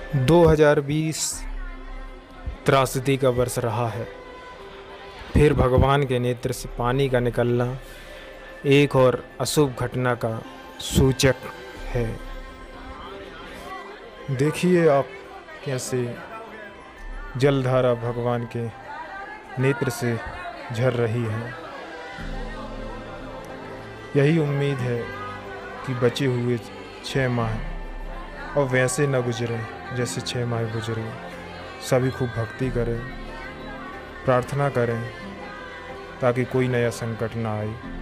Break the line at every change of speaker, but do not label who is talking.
2020 त्रासदी का वर्ष रहा है। फिर भगवान के नेत्र से पानी का निकलना एक और अशुभ घटना का सूचक है। देखिए आप कैसे जलधारा भगवान के नेत्र से झर रही है। यही उम्मीद है कि बचे हुए 6 माह और वैसे न गुजरे जैसे 6 माह गुजरे। सभी खूब भक्ति करें, प्रार्थना करें ताकि कोई नया संकट ना आए।